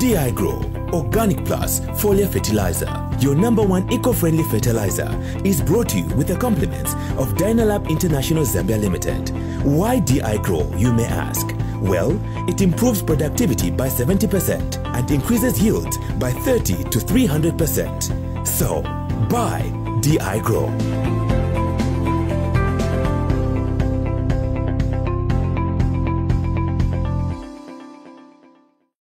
DI Grow Organic Plus Foliar Fertilizer, your #1 eco-friendly fertilizer, is brought to you with the compliments of Dynalab International Zambia Limited. Why DI Grow, you may ask? Well, it improves productivity by 70% and increases yields by 30 to 300%. So, buy DI Grow.